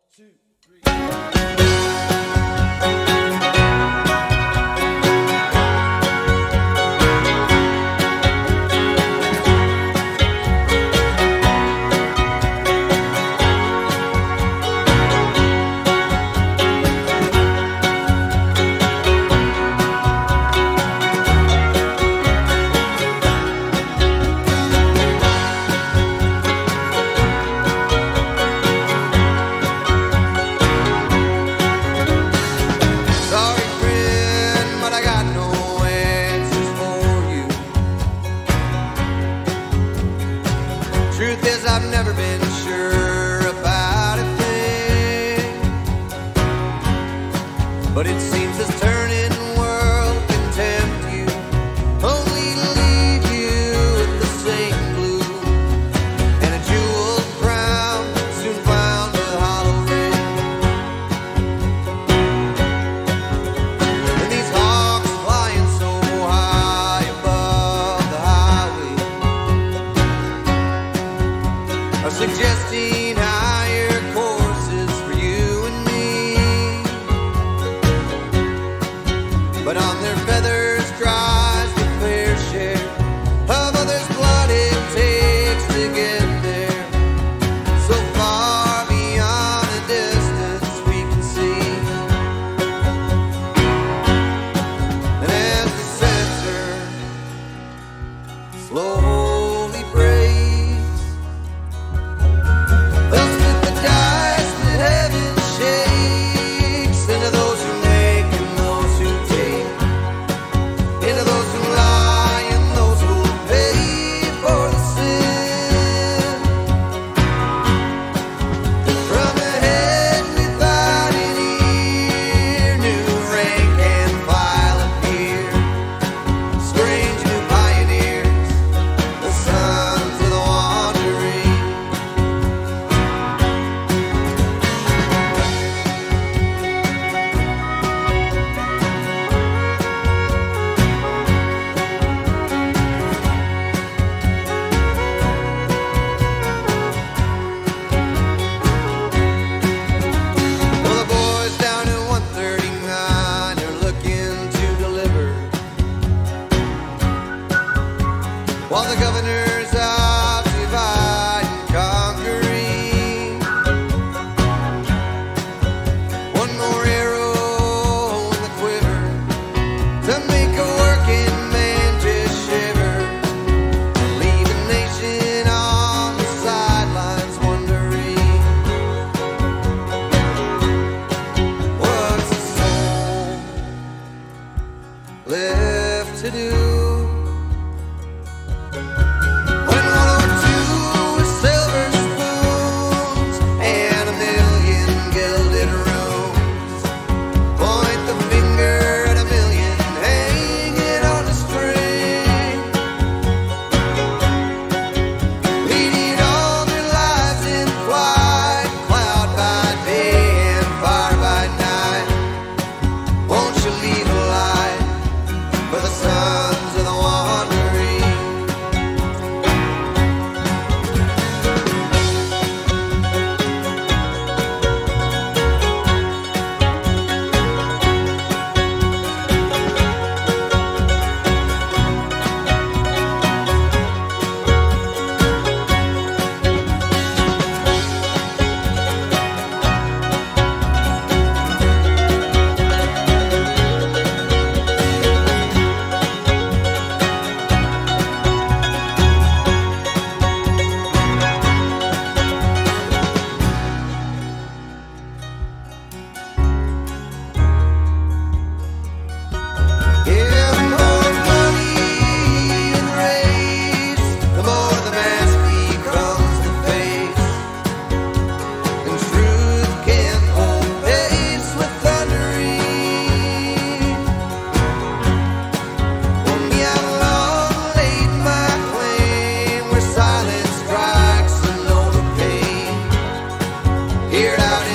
two, three. Truth is, I've never been sure about a thing, but it seems this turning world can tempt you, only to leave you with the same blue and a jeweled crown soon found a hollow ring. And these hawks flying so high above the highway are suggesting higher courses for you and me, but on their feathers dries the fair share of others' blood it takes to get there, so far beyond the distance we can see. And as the sensor slowly breaks, they'll split the dice that heaven shakes into those who make and those who take, into those who lie and those who pay for the sin. From the head without an ear, new rank and file appear, strange new pioneers, the sons of the wandering. Well, the boys down at 139 are looking to deliver, while the governors of divide and conquering. One more arrow in the quiver to make a working man just shiver, leave a nation on the sidelines wondering, what's the soul left to do when 102 is silver spoons and a million gilded rooms point the finger at a million hanging on a string, leading all their lives in flight, cloud by day and fire by night. Won't you leave a light for the sons of the wandering? Yeah, the more money and raise, the more the mask becomes the face, and truth can't hold pace with thundering. Well, me, I've long laid my claim where silence strikes a note of pain, heard out